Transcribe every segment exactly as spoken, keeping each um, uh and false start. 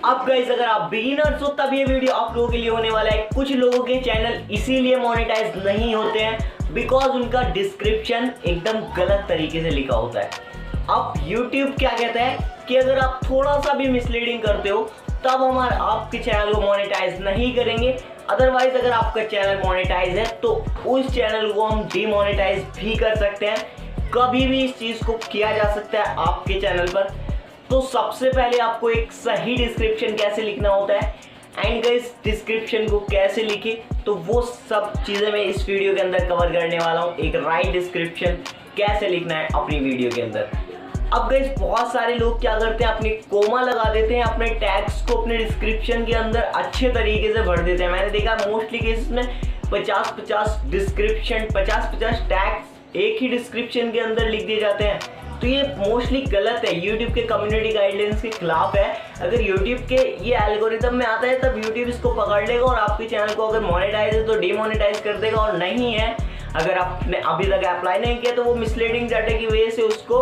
अब गाइस अगर आप बिगिनर्स हो तब ये वीडियो आप लोगों के लिए होने वाला है। कुछ लोगों के चैनल इसीलिए मोनेटाइज नहीं होते हैं बिकॉज उनका डिस्क्रिप्शन एकदम गलत तरीके से लिखा होता है। अब YouTube क्या कहता है कि अगर आप थोड़ा सा भी मिसलीडिंग करते हो तब हमारे आपके चैनल को मोनेटाइज नहीं करेंगे। अदरवाइज अगर आपका चैनल मोनेटाइज है तो उस चैनल को हम डीमोनेटाइज भी कर सकते हैं। कभी भी इस चीज़ को किया जा सकता है आपके चैनल पर। तो सबसे पहले आपको एक सही डिस्क्रिप्शन कैसे लिखना होता है एंड गाइस डिस्क्रिप्शन को कैसे लिखे तो वो सब चीज़ें मैं इस वीडियो के अंदर कवर करने वाला हूँ। एक राइट डिस्क्रिप्शन कैसे लिखना है अपनी वीडियो के अंदर। अब गाइस बहुत सारे लोग क्या करते हैं, अपनी कोमा लगा देते हैं, अपने टैग्स को अपने डिस्क्रिप्शन के अंदर अच्छे तरीके से भर देते हैं। मैंने देखा मोस्टली केसेस में पचास पचास डिस्क्रिप्शन पचास पचास टैग्स एक ही डिस्क्रिप्शन के अंदर लिख दिए जाते हैं। तो ये मोस्टली गलत है, यूट्यूब के कम्युनिटी गाइडलाइंस के खिलाफ है। अगर यूट्यूब के ये एल्गोरिथम में आता है तब यूट्यूब इसको पकड़ लेगा और आपके चैनल को अगर मोनेटाइज है तो डीमोनेटाइज कर देगा, और नहीं है अगर आपने अभी तक अप्लाई नहीं किया तो वो मिसलीडिंग डाटा की वजह से उसको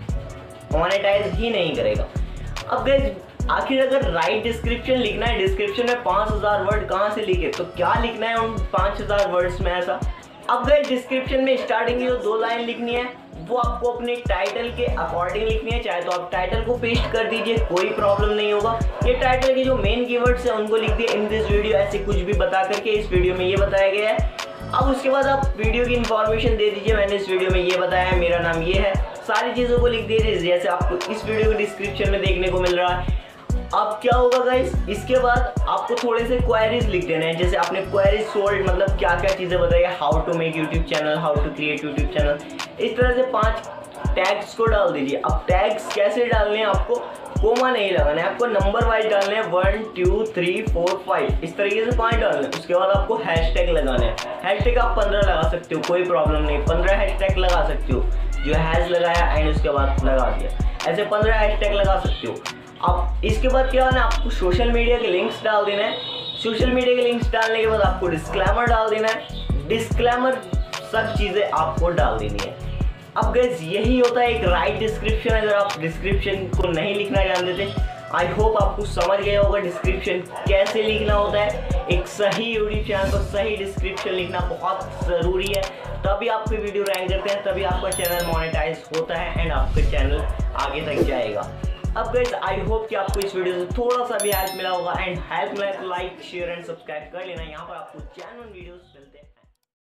मोनेटाइज ही नहीं करेगा। अब गाइस आखिर अगर राइट डिस्क्रिप्शन लिखना है, डिस्क्रिप्शन में पाँच हज़ार वर्ड कहाँ से लिखे, तो क्या लिखना है उन पाँच हज़ार वर्ड्स में ऐसा। अब गाइस डिस्क्रिप्शन में स्टार्टिंग की जो दो लाइन लिखनी है वो आपको अपने टाइटल के अकॉर्डिंग लिखनी है। चाहे तो आप टाइटल को पेस्ट कर दीजिए, कोई प्रॉब्लम नहीं होगा। ये टाइटल के जो मेन कीवर्ड्स हैं उनको लिख दिए इन दिस वीडियो, ऐसे कुछ भी बता करके इस वीडियो में ये बताया गया है। अब उसके बाद आप वीडियो की इंफॉर्मेशन दे दीजिए, मैंने इस वीडियो में ये बताया है, मेरा नाम ये है, सारी चीज़ों को लिख दीजिए जैसे आपको इस वीडियो के डिस्क्रिप्शन में देखने को मिल रहा है। अब क्या होगा गाइस, इसके बाद आपको थोड़े से क्वेरीज लिख देने हैं। जैसे आपने क्वेरीज सोल्ड मतलब क्या क्या चीज़ें बताई, how to make YouTube channel, how to create YouTube channel, इस तरह से पांच टैग्स को डाल दीजिए। अब टैग्स कैसे डालने हैं, आपको कोमा नहीं लगाना है, आपको नंबर वाइज डालने हैं, one two three four five इस तरीके से पाँच डालने हैं। उसके बाद आपको हैशटैग लगाने हैं। हैशटैग आप पंद्रह लगा सकते हो, कोई प्रॉब्लम नहीं, पंद्रह हैशटैग लगा सकते हो, जो हैश लगाया एंड उसके बाद लगा दिया, ऐसे पंद्रह हैशटैग लगा सकते हो। अब इसके बाद क्या होना है, आपको सोशल मीडिया के लिंक्स डाल देना है। सोशल मीडिया के लिंक्स डालने के बाद आपको डिस्क्लेमर डाल देना है। डिस्क्लेमर सब चीज़ें आपको डाल देनी है। अब गाइस यही होता है एक राइट डिस्क्रिप्शन। अगर आप डिस्क्रिप्शन को नहीं लिखना जानते थे, आई होप आपको समझ गया होगा डिस्क्रिप्शन कैसे लिखना होता है। एक सही यूट्यूब चैनल पर सही डिस्क्रिप्शन लिखना बहुत ज़रूरी है, तभी आपके वीडियो रैंक करते हैं, तभी आपका चैनल मोनेटाइज होता है एंड आपका चैनल आगे तक जाएगा। अब गाइस आई होप कि आपको इस वीडियो से थोड़ा सा भी हेल्प मिला होगा एंड हेल्प मिला तो लाइक शेयर एंड सब्सक्राइब कर लेना। यहाँ पर आपको चैनल वीडियोस मिलते हैं।